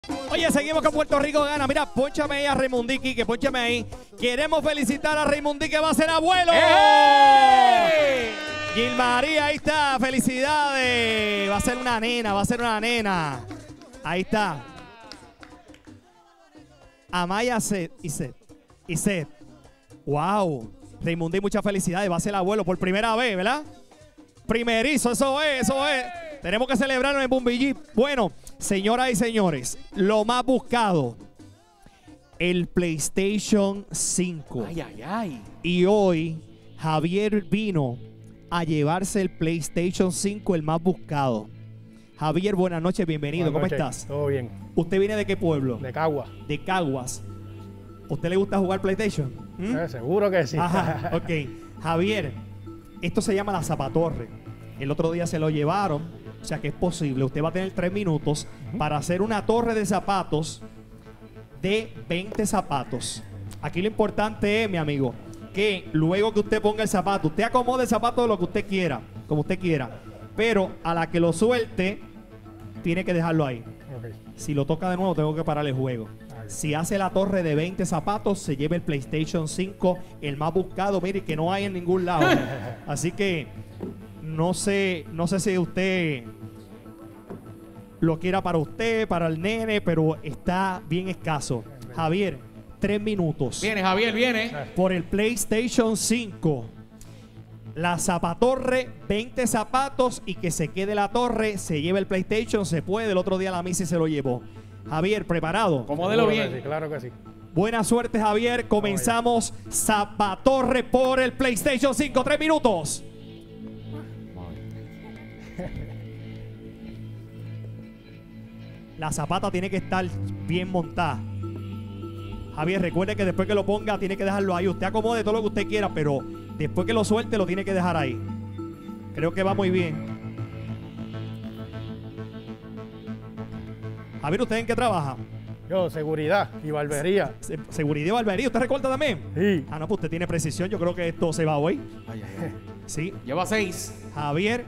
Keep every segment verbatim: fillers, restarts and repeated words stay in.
Oye, seguimos con Puerto Rico gana. Mira, pónchame ahí a Raimundi, que pónchame ahí. Queremos felicitar a Raimundi, que va a ser abuelo. ¡Eh! Gilmaría, ahí está. Felicidades. Va a ser una nena, va a ser una nena. Ahí está. Amaya Set y Set. Y Set. Wow. Raimundi, muchas felicidades. Va a ser abuelo por primera vez, ¿verdad? Primerizo, eso es, eso es. Tenemos que celebrarlo en el Bumbillí. Bueno, señoras y señores, lo más buscado, el PlayStation cinco. Ay, ay, ay. Y hoy Javier vino a llevarse el PlayStation cinco, el más buscado. Javier, buenas noches, bienvenido. Buenas ¿Cómo noches. estás? Todo bien. ¿Usted viene de qué pueblo? De Cagua. De Caguas. ¿Usted le gusta jugar PlayStation? ¿Mm? Eh, seguro que sí. Ajá, ok. Javier, esto se llama la Zapatorre. El otro día se lo llevaron, o sea que es posible. Usted va a tener tres minutos uh-huh. para hacer una torre de zapatos de veinte zapatos. Aquí lo importante es, mi amigo, que luego que usted ponga el zapato, usted acomode el zapato de lo que usted quiera, como usted quiera. Pero a la que lo suelte, tiene que dejarlo ahí. Okay. Si lo toca de nuevo, tengo que parar el juego. Ay. Si hace la torre de veinte zapatos, se lleva el PlayStation cinco, el más buscado, mire, que no hay en ningún lado. Así que no sé, no sé si usted lo quiera para usted, para el nene, pero está bien escaso. Javier, tres minutos. Viene, Javier, viene. Por el PlayStation cinco. La zapatorre, veinte zapatos y que se quede la torre, se lleva el PlayStation, se puede. El otro día la Missy se lo llevó. Javier, ¿preparado? Acomódelo bien. Sí, claro que sí. Buena suerte, Javier. Comenzamos zapatorre por el PlayStation cinco. Tres minutos. La zapata tiene que estar bien montada. Javier, recuerde que después que lo ponga, tiene que dejarlo ahí. Usted acomode todo lo que usted quiera, pero después que lo suelte, lo tiene que dejar ahí. Creo que va muy bien. Javier, ¿usted en qué trabaja? Yo, seguridad y barbería. Se seguridad y barbería. ¿Usted recorta también? Sí. Ah, no, pues usted tiene precisión. Yo creo que esto se va hoy. Ay, ay, ay. Sí. Lleva seis. Javier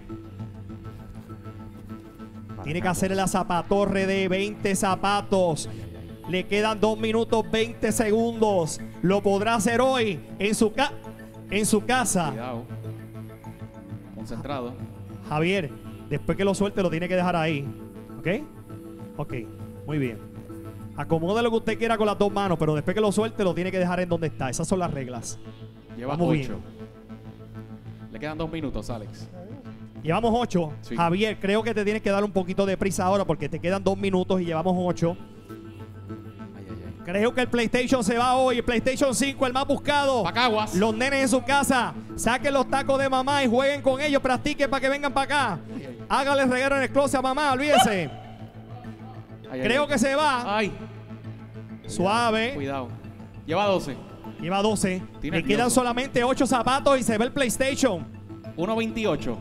tiene que hacer la zapatorre de veinte zapatos. Le quedan dos minutos veinte segundos. Lo podrá hacer hoy en su, ca en su casa. Cuidado. Concentrado. Javier, después que lo suelte, lo tiene que dejar ahí. ¿Ok? Ok, muy bien. Acomode lo que usted quiera con las dos manos, pero después que lo suelte, lo tiene que dejar en donde está. Esas son las reglas. Lleva Vamos ocho. bien. Le quedan dos minutos, Alex. Llevamos ocho. Sí. Javier, creo que te tienes que dar un poquito de prisa ahora porque te quedan dos minutos y llevamos ocho. Ay, ay, ay. Creo que el PlayStation se va hoy. El PlayStation cinco, el más buscado. Pacaguas. Los nenes en su casa, saquen los tacos de mamá y jueguen con ellos. Practiquen para que vengan para acá. Ay, ay. Háganle reguero en el closet a mamá, olvídese. Ay, Creo ay, que se va. Ay. Suave. Cuidado. Lleva doce. Lleva doce. Estoy Le nervioso. quedan solamente ocho zapatos y se ve el PlayStation. uno veintiocho.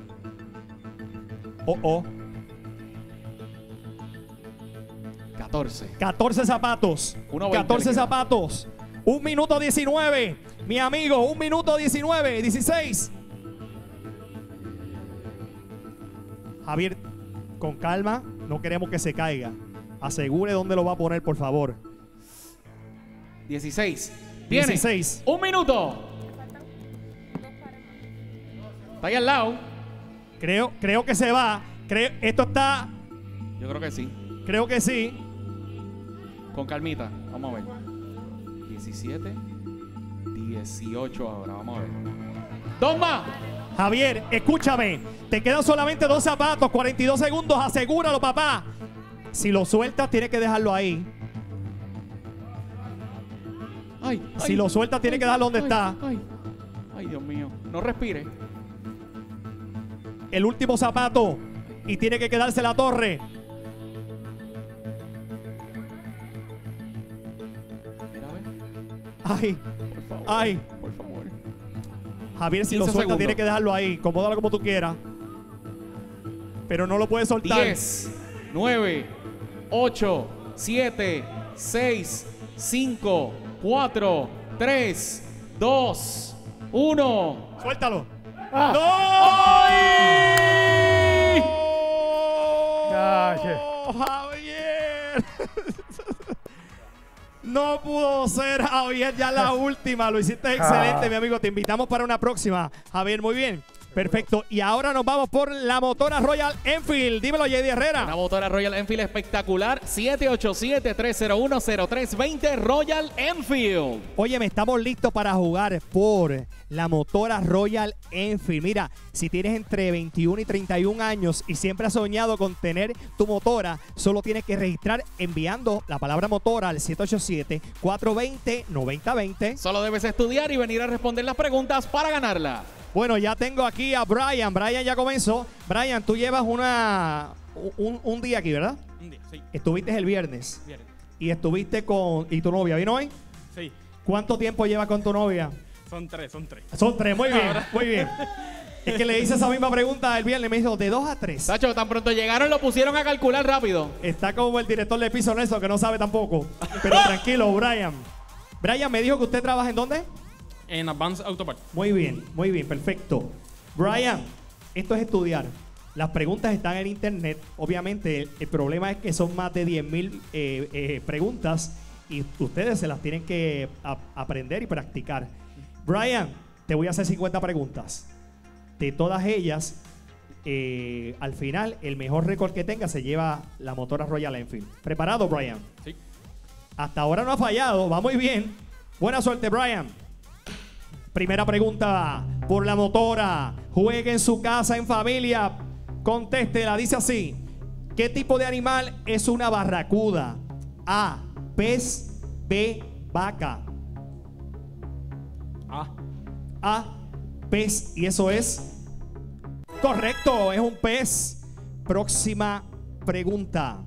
Oh, oh. catorce. catorce zapatos. uno veinte catorce le queda. zapatos. un minuto diecinueve. Mi amigo, un minuto diecinueve. dieciséis. Javier, con calma. No queremos que se caiga. Asegure dónde lo va a poner, por favor. dieciséis. Viene. dieciséis. Un minuto. Está ahí al lado. Creo, creo que se va. Creo, esto está. Yo creo que sí. Creo que sí. Con calmita. Vamos a ver. diecisiete. dieciocho ahora. Vamos a ver. Dos más. Javier, escúchame. Te quedan solamente dos zapatos. cuarenta y dos segundos. Asegúralo, papá. Si lo sueltas, tienes que dejarlo ahí. Ay, Si ay, lo sueltas, tienes ay, que dejarlo donde ay, está. Ay, ay, Dios mío. No respire. El último zapato. Y tiene que quedarse la torre. Mira, a ver. Ay, Por favor. ay. Por favor. Javier, si lo quince sueltas, segundos. tienes que dejarlo ahí. Acomódalo como tú quieras. Pero no lo puedes soltar. diez, nueve, ocho, siete, seis, cinco, cuatro, tres, dos, uno. Suéltalo. Ah. ¡No! Ya, che. ¡Javier! ser. No pudo ser, Javier, ya la última. Lo hiciste excelente, Ah. mi amigo. Te invitamos para una próxima. Javier, muy bien. Perfecto. Y ahora nos vamos por la motora Royal Enfield. Dímelo, J D Herrera. Una motora Royal Enfield espectacular. siete ocho siete, tres cero uno, cero tres dos cero Royal Enfield. Óyeme, estamos listos para jugar por la motora Royal Enfield. Mira, si tienes entre veintiuno y treinta y un años y siempre has soñado con tener tu motora, solo tienes que registrar enviando la palabra motora al siete ocho siete, cuatro dos cero, nueve cero dos cero. Solo debes estudiar y venir a responder las preguntas para ganarla. Bueno, ya tengo aquí a Brian. Brian ya comenzó. Brian, tú llevas una un, un día aquí, ¿verdad? Un día, sí. Estuviste el viernes Bien. y estuviste con... ¿Y tu novia vino hoy? Sí. ¿Cuánto tiempo llevas con tu novia? Son tres, son tres. Son tres, muy bien, muy bien. Es que le hice esa misma pregunta el viernes, me dijo de dos a tres. Sacho, tan pronto llegaron lo pusieron a calcular rápido. Está como el director de piso Nelson que no sabe tampoco. Pero tranquilo, Brian. Brian me dijo que usted trabaja en dónde. En Advanced Auto Parts. Muy bien, muy bien, perfecto. Brian, esto es estudiar. Las preguntas están en internet. Obviamente, el, el problema es que son más de diez mil eh, eh, preguntas y ustedes se las tienen que a- aprender y practicar. Brian, te voy a hacer cincuenta preguntas. De todas ellas, eh, al final, el mejor récord que tenga se lleva la motora Royal Enfield. ¿Preparado, Brian? Sí. Hasta ahora no ha fallado, va muy bien. Buena suerte, Brian. Primera pregunta por la motora. Juegue en su casa, en familia. Contéstela, dice así. ¿Qué tipo de animal es una barracuda? A, pez. B, vaca. Ah. A, pez. Y eso es correcto, es un pez. Próxima pregunta.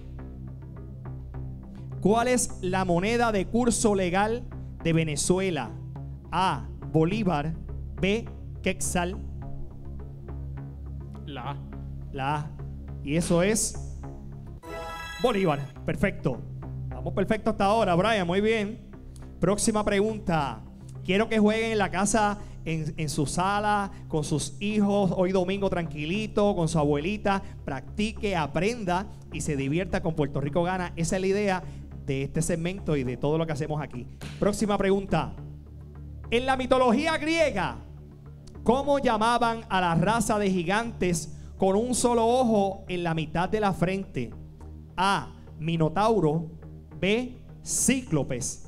¿Cuál es la moneda de curso legal de Venezuela? A, bolívar. B, quetzal. La A. La A. Y eso es bolívar. Perfecto. Vamos perfecto hasta ahora, Brian. Muy bien. Próxima pregunta. Quiero que jueguen en la casa, en, en su sala, con sus hijos, hoy domingo tranquilito, con su abuelita. Practique, aprenda y se divierta con Puerto Rico Gana. Esa es la idea de este segmento y de todo lo que hacemos aquí. Próxima pregunta. En la mitología griega, ¿cómo llamaban a la raza de gigantes con un solo ojo en la mitad de la frente? A, Minotauro. B, Cíclopes.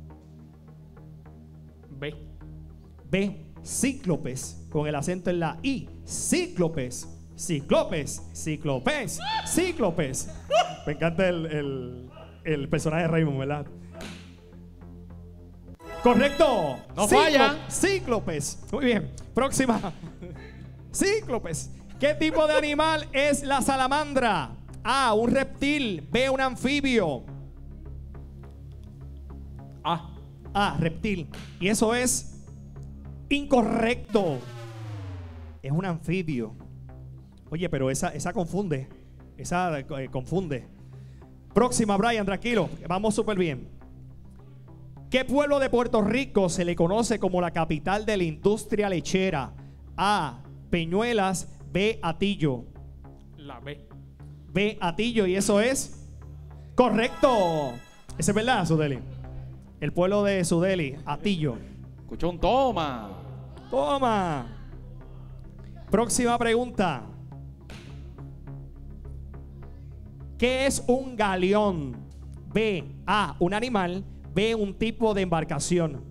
B. B, Cíclopes, con el acento en la I. Cíclopes, Cíclopes, Cíclopes, Cíclopes. Me encanta el, el, el personaje de Raymond, ¿verdad? Correcto. No Cíclo- falla. Cíclopes. Muy bien. Próxima. Cíclopes. ¿Qué tipo de animal es la salamandra? A, un reptil. B, un anfibio. A. A, reptil. Y eso es incorrecto. Es un anfibio. Oye, pero esa, esa confunde. Esa eh, confunde. Próxima, Brian, tranquilo. Vamos súper bien. ¿Qué pueblo de Puerto Rico se le conoce como la capital de la industria lechera? A, Peñuelas. B, Atillo. La B. B, Atillo. Y eso es correcto. Ese es verdad, Sudeli. El pueblo de Sudeli, Atillo. Escuchó un toma. Toma. Próxima pregunta. ¿Qué es un galeón? B, A, un animal. B, un tipo de embarcación.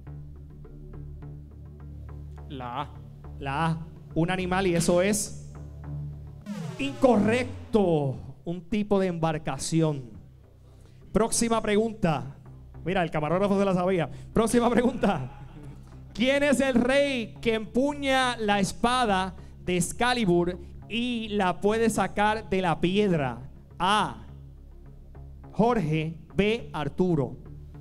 La A. La A, un animal, y eso es incorrecto. Un tipo de embarcación. Próxima pregunta. Mira, el camarógrafo se la sabía. Próxima pregunta. ¿Quién es el rey que empuña la espada de Excalibur y la puede sacar de la piedra? A, Jorge. B, Arturo.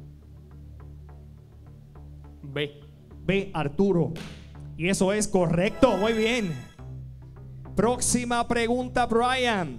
B. B, Arturo. Y eso es correcto, muy bien. Próxima pregunta, Brian.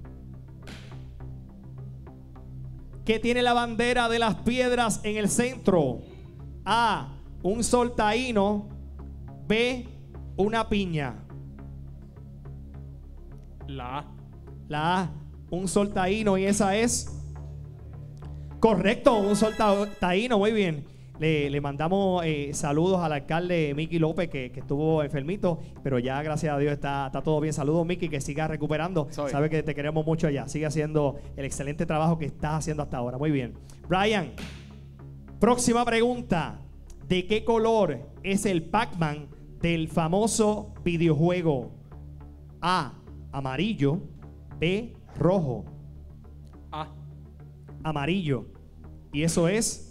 ¿Qué tiene la bandera de las piedras en el centro? A, un sol taíno. B, una piña. La A. La A, un sol taíno y esa es correcto, un sol ta- taíno, muy bien. Le, le mandamos eh, saludos al alcalde Miki López que, que estuvo enfermito, pero ya gracias a Dios está, está todo bien. Saludos Miki, que siga recuperando. Soy. Sabe que te queremos mucho allá. Sigue haciendo el excelente trabajo que estás haciendo hasta ahora. Muy bien. Brian, próxima pregunta. ¿De qué color es el Pac-Man del famoso videojuego? A, amarillo. B, rojo. A. Amarillo. Y eso es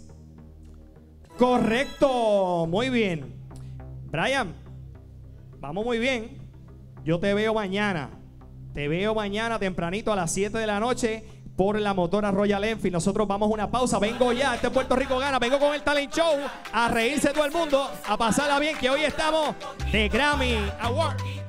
correcto. Muy bien. Brian, vamos muy bien. Yo te veo mañana. Te veo mañana tempranito a las siete de la noche por la motora Royal Enfield. Nosotros vamos a una pausa. Vengo ya. Este Puerto Rico gana. Vengo con el Talent Show a reírse todo el mundo, a pasarla bien, que hoy estamos de Grammy Award.